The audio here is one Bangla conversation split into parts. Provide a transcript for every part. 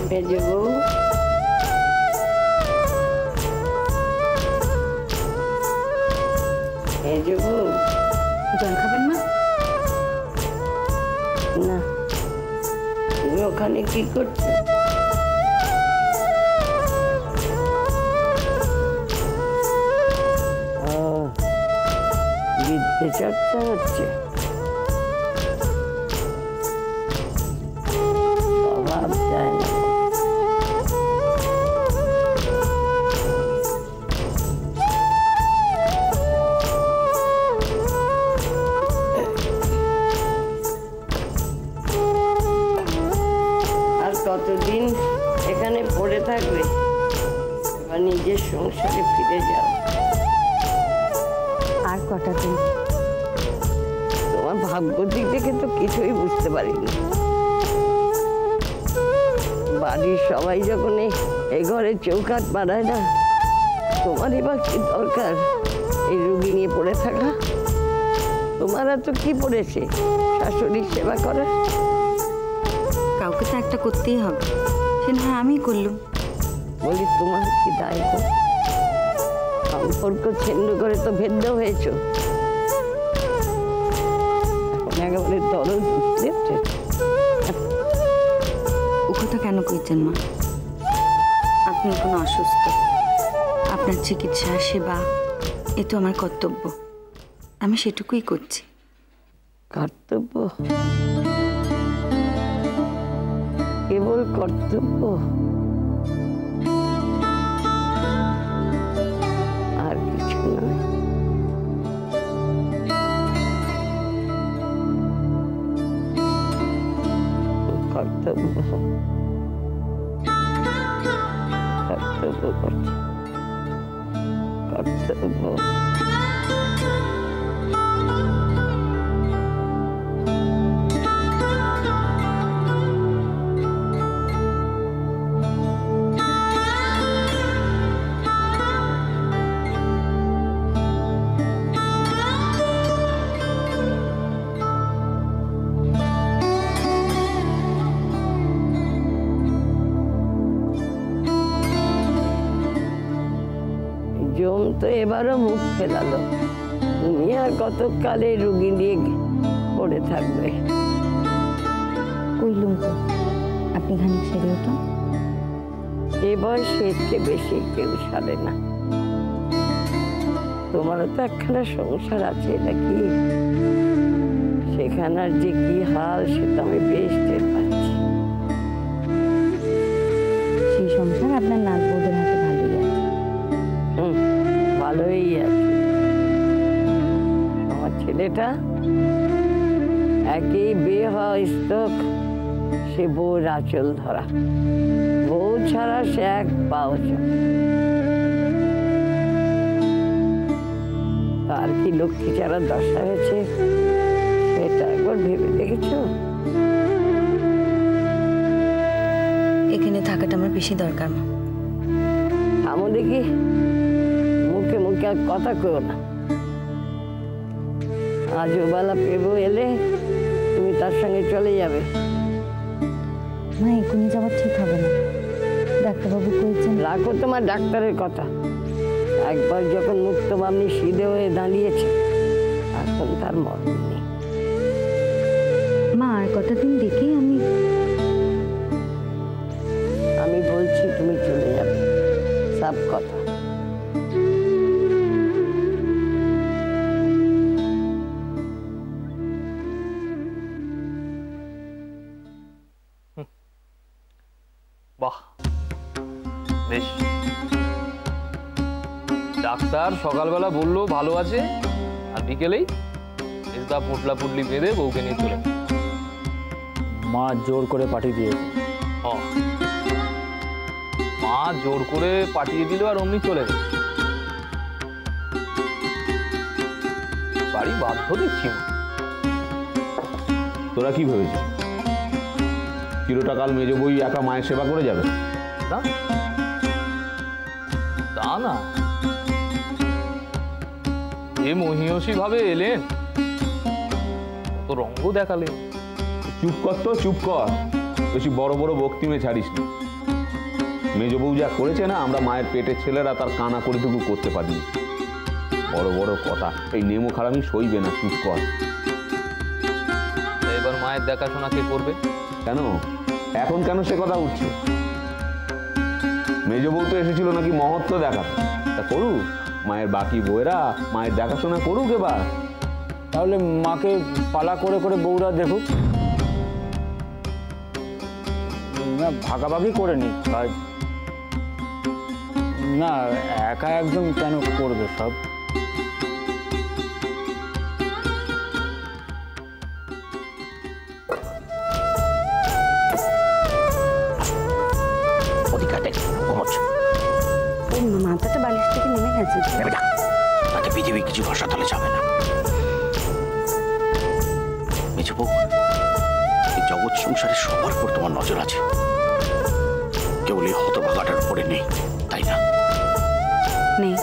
মেজো বউ, মেজো বউ, জল খাবেন না? না, তুমি ওখানে কি করছো? বিদ্যে চর্চা হচ্ছে, অভাব যায় না। আর কতদিন এখানে পড়ে থাকবে? এবার নিজের সংসারে ফিরে যাও। আর কটা দিন? তোমার ভাগ্য দিক থেকে তো কিছুই বুঝতে পারিনি। বাড়ির সবাই যখন এই ঘরে চৌকাঠ মারায় না, তোমারই বা কি দরকার এই রুগী নিয়ে পড়ে থাকা? তোমার তো কি পড়েছে শাশুড়ির সেবা করার? কাউকে তো একটা করতেই হবে, সে না আমি করলুম। বলি তোমার কি দায়িত্ব? সম্পর্ক ছিন্ন করে তো ভেদ্য হয়েছ, এখন একেবারে দরদ উঠছে। ও কথা কেন কইছেন মা? আপনি এখন অসুস্থ, আপনার চিকিৎসা সেবা এ তো আমার কর্তব্য, আমি সেটুকুই করছি। কর্তব্য? কেবল কর্তব্য? আর কিছু নয়? কর্তব্য, কর্তব্য করছি, কর্তব্য। জম তো এবারও মুখ ফেলালো। তুমি আর কতকালে রুগী নিয়ে পড়ে থাকবে? কইলুম তো, আপনি খানিক সেরে উঠুন। এ বয়সে এর চেয়ে বেশি কেউ সারে না। তোমারও তো একখানা সংসার আছে নাকি? সেখানার যে কি হাল সেটা আমি বেশ টের পাচ্ছি। সেই সংসার আপনার নাত বউদের হাতে ভালোই আছে। ভালোই আছে। আমার ছেলেটা একই বিয়ে হওয়া স্তক, সে বউর আঁচল ধরা, বউ ছাড়া সে এক পাও চলে। তার কি লক্ষ্মী ছাড়া দশা হয়েছে সেটা একবার ভেবে দেখেছো? এখানে থাকাটা আমার বেশি দরকার মা। থামো দেখি, মুখে মুখে আর কথা কইও না। আজ ওবেলা পেবো এলে তুমি তার সঙ্গে চলে যাবে। মা এখনই যাওয়া ঠিক হবে না, ডাক্তারবাবু কইছেন। রাখো তোমার ডাক্তারের কথা। একবার যখন মুক্ত বামনি সিধে হয়ে দাঁড়িয়েছে, এখন তার মরণ নেই। মা আর কটা দিন দেখেই আমি বলছি তুমি চলে যাবে, সব কথা। বাহ, বেশ। ডাক্তার সকালবেলা বললো ভালো আছে, আর বিকেলেই এটা পোটলা পুটলি বেঁধে বউকে নিয়ে চলে। মা জোর করে পাঠিয়ে দিয়েছে। মা জোর করে পাঠিয়ে দিল আর অমনি চলে গেল। বাড়ি বাধ্য দিচ্ছি। তোরা কি ভেবেছিস চিরটাকাল মেজ বই একা মায়ের সেবা করে যাবে? তা না, এ মহিয়সী ভাবে এলেন, তো রঙ্গ দেখালেন। চুপ কর তো, চুপ কর, বেশি বড় বড় বক্তৃমে ছাড়িস না। মেজ বউ যা করেছে না, আমরা মায়ের পেটের ছেলেরা তার কানা করেটুকু করতে পারি। বড় বড় কথা, এই নেমো খারামি সইবে না, চুপ কর। এবার মায়ের দেখাশোনা কে করবে? কেন এখন কেন সে কথা উঠছে? মেজ বউ তো এসেছিল নাকি মহত্ব দেখা, তা করুক। মায়ের বাকি বউয়েরা মায়ের দেখাশোনা করুক এবার। তাহলে মাকে পালা করে করে বউরা দেখুক, না ভাগাভাগি করে নি কাজ। না একা একদম কেন করবে সব? মাথাটা বালিশ থেকে নেমে গেছে। তাতে পৃথিবী কিছু ভাষা তাহলে যাবে না। এই জগৎ সংসারে সবার উপর তোমার নজর আছে, কেবল এই হতভাগাটার উপরে নেই, তাই না? নেই।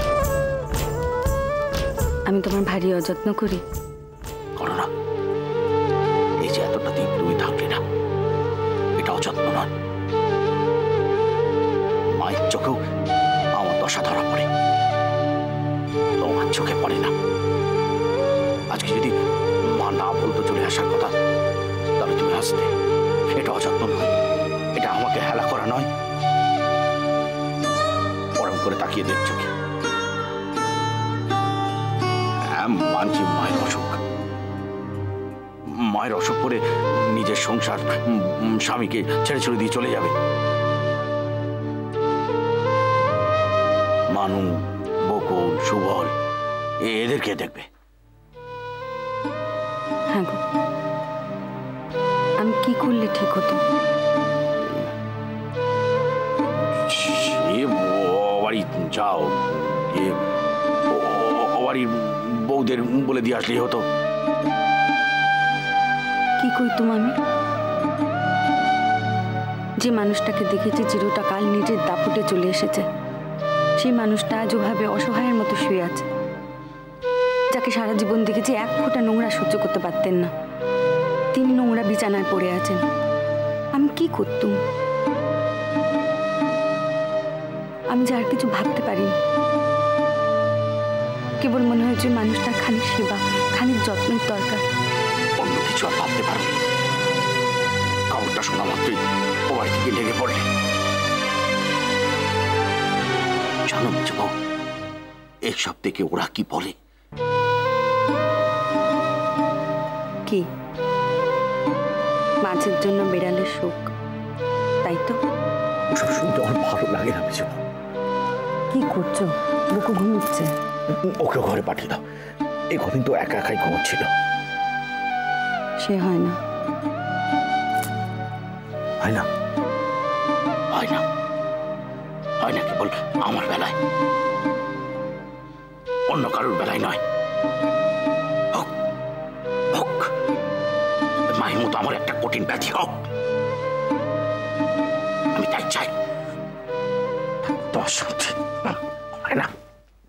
আমি তোমার ভারী অযত্ন করি। করো না। এই যে এতটা দিন তুমি থাকলে না, এটা অযত্ন নয়। মায়ের চোখেও আমার দশা ধরা পড়ে, তোমার চোখে পড়ে না। আজকে যদি মা না বলতো চলে আসার কথা, তাহলে তুমি আসতে। এটা অযত্ন নয়, এটা আমাকে হেলা করা নয়। পরম করে তাকিয়ে দেখছো কি? মানছি মায়ের অসুখ, মায়ের অসুখ করে নিজের সংসার স্বামীকে ছেড়ে ছেড়ে দিয়ে চলে যাবে। মানু, বকুল, সুবল এদেরকে দেখবে। হ্যাঁ গো, আমি কি করলে ঠিক হতো? সে বাড়ি যাও, বাড়ির বউদের বলে দিয়ে আসলেই হতো। কি করতুম আমি? যে মানুষটাকে দেখেছি চিরটা কাল নিজের দাপুটে চলে এসেছে, সেই মানুষটা আজ ওভাবে অসহায়ের মতো শুয়ে আছে। যাকে সারা জীবন দেখেছি এক ফোঁটা নোংরা সহ্য করতে পারতেন না, তিনি নোংরা বিছানায় পড়ে আছেন। আমি কি করতুম? আমি যে আর কিছু ভাবতে পারিনি। কেবল মনে হয়েছে মানুষটার খানিক সেবা, খানিক যত্নের দরকার। অন্য কিছু আর ভাবতে পারবে? খবরটা শোনা মাত্রই ও বাড়ি থেকে লেগে পড়লে। জানো বউ, এইসব থেকে ওরা কি বলে? কি? মাছের জন্য বেড়ালের শোক, তাই তো? ওসব শুনতে আমার ভালো লাগে না বুঝবো। কি করছো? বুকু ঘুমোচ্ছে। ওকে ঘরে পাঠিয়ে দাও, এই কদিন তো একা একাই ঘুমোচ্ছিল। সে হয় না। হয় না? হয় না? হয় না কেবল আমার বেলায়, অন্য কারোর বেলায় নয়। হোক হোক, মায়ের মতো আমার একটা কঠিন ব্যাধি হোক, আমি তাই চাই। হয় না?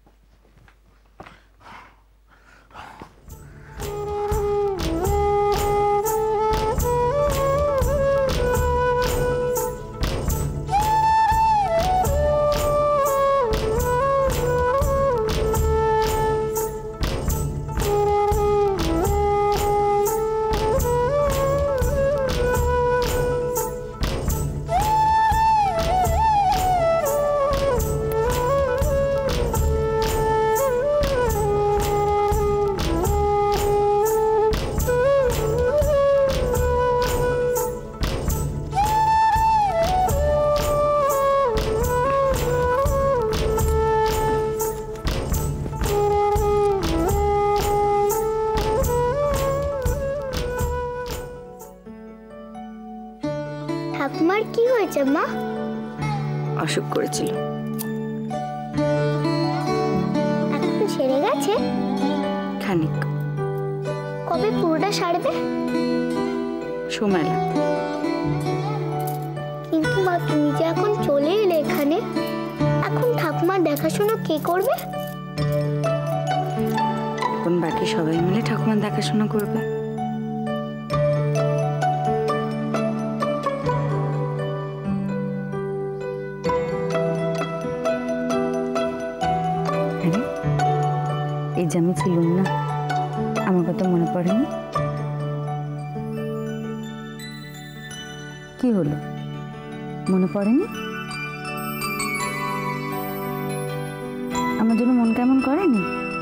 ঠাকুমার কি হয়েছে মা? অসুখ করেছিল, এখন সেরে গেছে? খানিক। কবে পুরোটা সারবে? সময় লাগবে। কিন্তু মা, তুমি যে এখন চলে এলে এখানে, এখন ঠাকুমার দেখাশোনা কে করবে? এখন বাকি সবাই মিলে ঠাকুমার দেখাশোনা করবে। যে আমি ছিলাম না, আমার কথা মনে পড়েনি? কি হলো, মনে পড়েনি? আমার জন্য মন কেমন করেনি?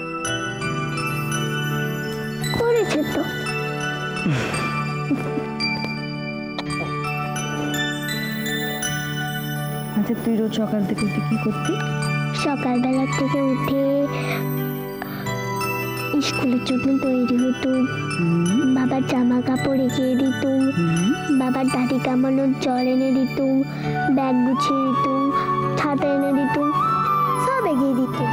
করেছে তো। আচ্ছা, তুই রোজ সকাল থেকে উঠে কি করতি? সকালবেলা থেকে উঠে স্কুলের জন্য তৈরি হতুম, বাবার জামা কাপড় এগিয়ে দিতুম, বাবার দাড়ি কামানোর জল এনে দিতুম, ব্যাগ গুছিয়ে দিতুম, ছাতা এনে দিতুম, সব এগিয়ে দিতুম।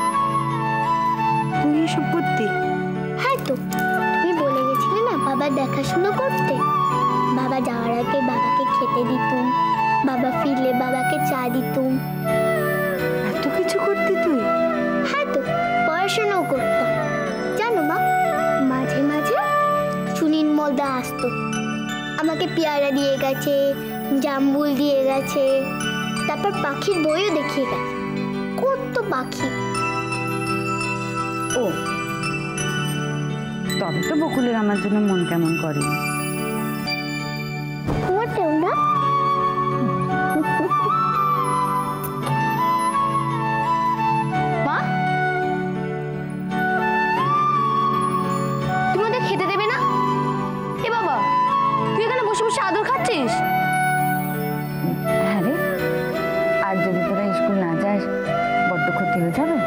তুই এসব করতি? হ্যাঁ তো, তুমি বলে গেছিলে না বাবার দেখাশুনো করতে। বাবা যাওয়ার আগে বাবাকে খেতে দিতুম, বাবা ফিরলে বাবাকে চা দিতুম। এত কিছু করতি তুই? হ্যাঁ তো, পড়াশোনাও করতাম। জানো মা, মাঝে মাঝে সুনীল মলদা আসতো, আমাকে পেয়ারা দিয়ে গেছে, জাম্বুল দিয়ে গেছে, তারপর পাখির বইও দেখিয়ে গেছে। কত পাখি! ও, তবে তো বকুলের আমার জন্য মন কেমন করেনি। তোমারটাও না? মা, তুমি ওদের খেতে দেবে না? এ বাবা, তুই এখানে বসে বসে আদর খাচ্ছিস? হ্যাঁ রে, আর যদি তোরা স্কুল না যাস বড্ড ক্ষতি হয়ে যাবে।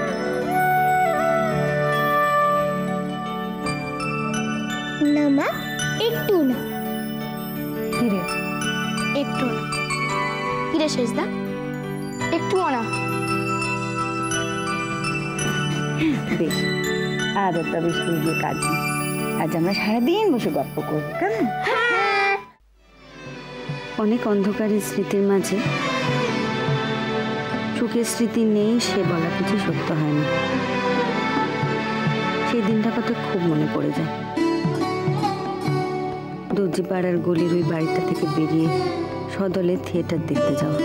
না মা, একটু না। কি রে? একটু না। কিরে শেষদা, একটুও না? বেশ, আর তবে স্কুল গিয়ে কাজ নেই, আজ আমরা সারাদিন বসে গল্প করবো, কেমন? অনেক অন্ধকারের স্মৃতির মাঝে সুখের স্মৃতি নেই সে বলা কিছু সত্য হয় না। সেই দিনটা কত খুব মনে পড়ে যায়। দর্জিপাড়ার গলির ওই বাড়িটা থেকে বেরিয়ে সদলে থিয়েটার দেখতে যাওয়া।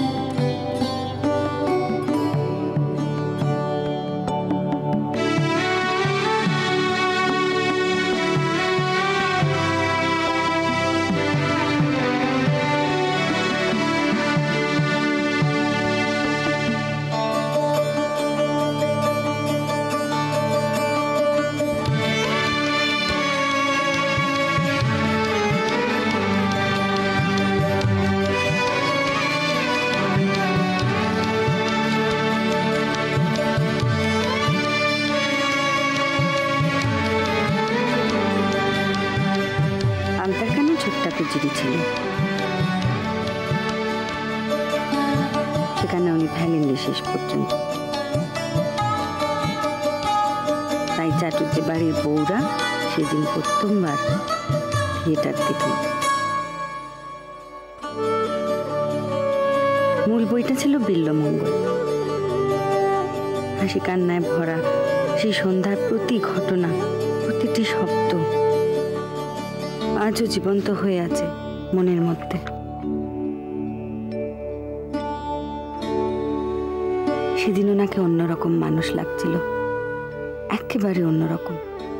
ছিল, সেখানে উনি ফেলেননি শেষ পর্যন্ত। তাই চাটুর্যে বাড়ির বউরা সেদিন প্রথমবার থিয়েটার দেখল। মূল বইটা ছিল বিল্বমঙ্গল। হাসি কান্নায় ভরা সেই সন্ধ্যার প্রতি ঘটনা, প্রতিটি শব্দ আজও জীবন্ত হয়ে আছে মনের মধ্যে। সেদিন ওনাকে অন্যরকম মানুষ লাগছিল, একেবারে অন্যরকম।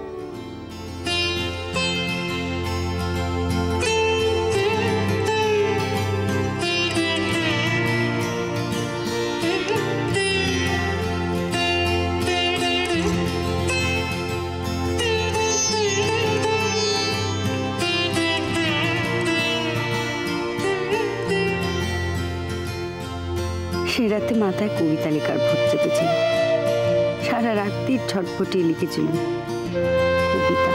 সে রাতে মাথায় কবিতা লেখার ভূত চেপেছিল। সারা রাত্রি ছটফটিয়ে লিখেছিলেন কবিতা।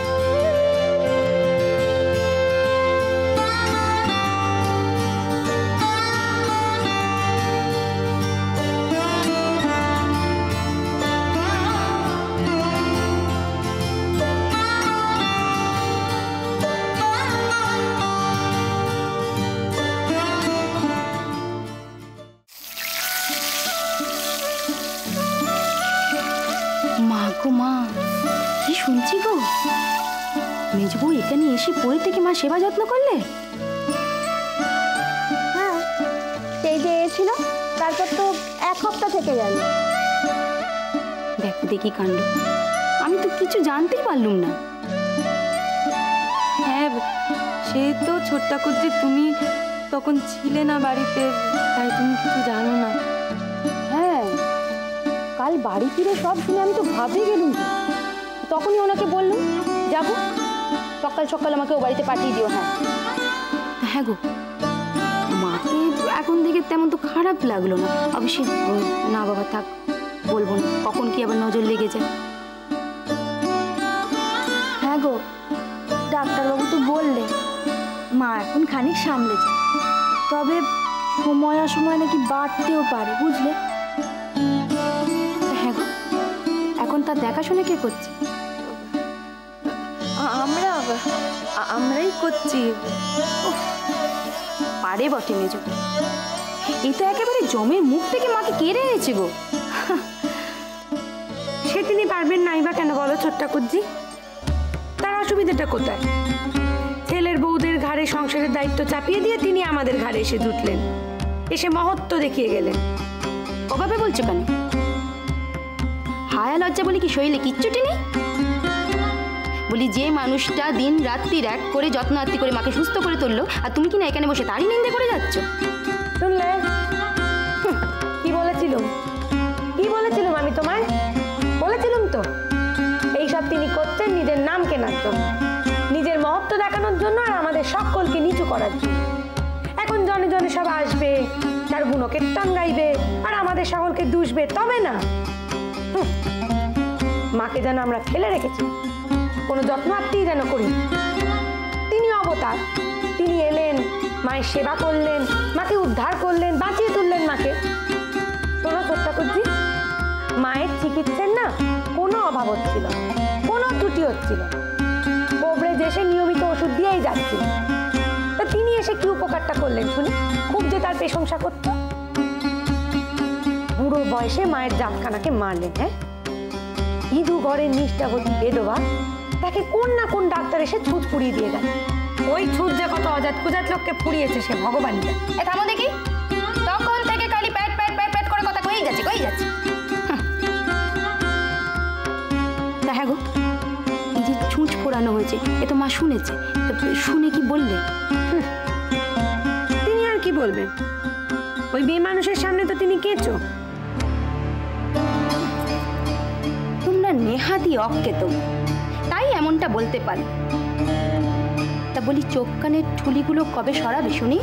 মা গো মা, কি শুনছি গো? মেজ বউ এখানে এসে পড়ে থেকে মা সেবা যত্ন করলে? হ্যাঁ, সেই যে এসেছিল তারপর তো 1 সপ্তাহ থেকে গেল। দেখো দেখি কাণ্ড, আমি তো কিছু জানতেই পারলুম না। হ্যাঁ, সে তো ছোট্ট ঠাকুরজি, তুমি তখন ছিলে না বাড়িতে, তাই তুমি কিছু জানো না। হ্যাঁ, কাল বাড়ি ফিরে সব শুনে আমি তো ভাবে গেলুম। তখনই ওনাকে বললুম যাবো, সকাল সকাল আমাকে ও বাড়িতে পাঠিয়ে দিও। হ্যাঁ হ্যাঁ গো, মাকে এখন দেখে তেমন তো খারাপ লাগলো না। অবশ্যই না বাবা, থাক, বলবো না, কখন কি আবার নজর লেগে যায়। হ্যাঁ গো, ডাক্তারবাবু তো বললে মা এখন খানিক সামলেছে, তবে সময় অসময় নাকি বাড়তেও পারে, বুঝলে? হ্যাঁ গো, এখন তার দেখাশোনা কে করছে? আমরাই করছি। পারে বটে মেজো, এই তো একেবারে জমের মুখ থেকে মাকে কেড়ে এনেছে গো। সে তিনি পারবেন নাই বা কেন বলো ছোট্ট ঠাকুরজি? তার অসুবিধাটা কোথায়? ছেলের বউদের ঘাড়ে সংসারের দায়িত্ব চাপিয়ে দিয়ে তিনি আমাদের ঘাড়ে এসে জুটলেন, এসে মহত্ব দেখিয়ে গেলেন। ওভাবে বলছো কেন? হায়া লজ্জা বলি কি শরীরে কিচ্ছুটি নেই? বলি যে মানুষটা দিন রাত্রির এক করে যত্ন আত্তি করে মাকে সুস্থ করে তুললো, আর তুমি কি না এখানে বসে তারই নিন্দে করে যাচ্ছ? শুনলে কি বলেছিলাম? কি বলেছিলাম আমি তোমায়? বলেছিলাম তো এইসব তিনি করতেন নিজের নাম কেনার জন্য, নিজের মহত্ব দেখানোর জন্য, আর আমাদের সকলকে নিচু করার জন্য। এখন জনে জনে সব আসবে, তার গুণকীর্তন গাইবে, আর আমাদের সকলকে দুষবে, তবে না। মাকে যেন আমরা ফেলে রেখেছি, কোনো যত্ন আত্মি যেন করি। তিনি অবতার, তিনি এলেন, মায়ের সেবা করলেন, মাকে উদ্ধার করলেন, বাঁচিয়ে তুললেন মাকে। শোনো ছোট্ট ঠাকুরজি, মায়ের চিকিৎসার না কোনো অভাব হচ্ছিল, কোনো ত্রুটি হচ্ছিল। কোবরে যে সে নিয়মিত ওষুধ দিয়েই যাচ্ছিল। তা তিনি এসে কি উপকারটা করলেন শুনি? খুব যে তার প্রশংসা করত। বুড়ো বয়সে মায়ের জাতখানাকে মারলেন। হ্যাঁ, ইঁদু ঘরের নিষ্ঠাবতী বেদবা তাকে কোন না কোন ডাক্তার এসে ছুঁচ পুড়িয়ে দিয়ে গেল। ওই ছুঁচ যে কত অজাত কুজাত লোককে পুড়িয়েছে সে ভগবানই জানে। এ থামো দেখি, তখন থেকে খালি প্যাট প্যাট প্যাট প্যাট করে কথা কই যাচ্ছে, কই যাচ্ছে। তা হ্যাঁ গো, এই যে ছুঁচ পোড়ানো হয়েছে, এ তো মা শুনেছে, শুনে কি বললে? তিনি আর কি বলবেন? ওই মেয়ে মানুষের সামনে তো তিনি কেঁচো। তোমরা নেহাতি অজ্ঞেত, তাই এমনটা বলতে পারি। তা বলি চোখ কানের ঠুলিগুলো কবে সরাবে শুনি?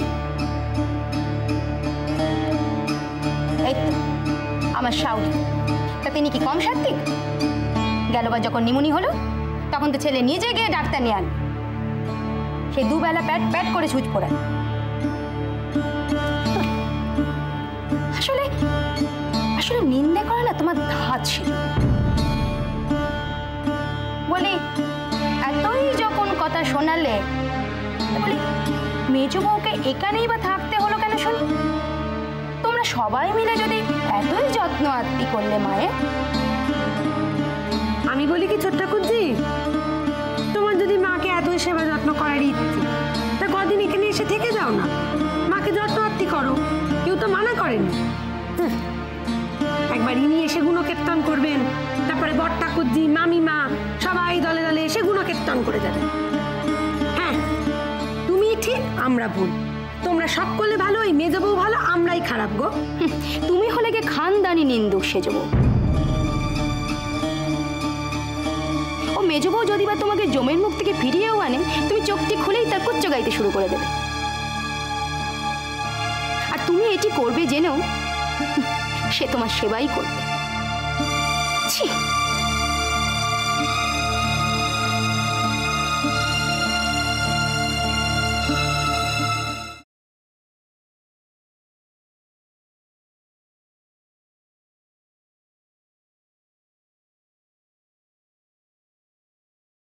এই তো আমার শাউরি, তা তিনি কি কম সাত্ত্বিক? গেলবার যখন নিমুনি হলো তখন তো ছেলে নিজে গিয়ে ডাক্তার নিয়ে আনবে, সেই দুবেলা প্যাট প্যাট করে ছুঁচ পড়ে। আসলে আসলে নিন্দে করে না তোমার ধাত ছিল। বলি এতই যখন কথা শোনালে, বলি মেজো বউকে এখানেই বা থাকতে হলো কেন শুনি? তোমরা সবাই মিলে যদি এতই যত্ন আত্তি করলে মায়ের। আমি বলি কি ছোট্ট ঠাকুরজি, তোমার যদি মাকে এতই সেবা যত্ন করার ইচ্ছে, তা কদিন এখানে এসে থেকে যাও না, মাকে যত্ন আত্তি করো, কেউ তো মানা করেনি। একবার ইনি এসে গুণকীর্তন করবেন, তারপরে বড় ঠাকুরজি, মামিমা সবাই দলে দলে এসে গুণকীর্তন করে যাবেন। হ্যাঁ, তুমি ঠিক, আমরা ভুল। তোমরা সকলে ভালো, ওই মেজো বউ ভালো, আমরাই খারাপ গো। তুমি হলে গে খানদানি নিন্দুক সেজো বউ। ও মেজো বউ যদি বা তোমাকে জমের মুখ থেকে ফিরিয়েও আনে, তুমি চোখটি খুলেই তার কুচ্চ গাইতে শুরু করে দেবে। আর তুমি এটি করবে জেনেও সে তোমার সেবাই করবে। ছি।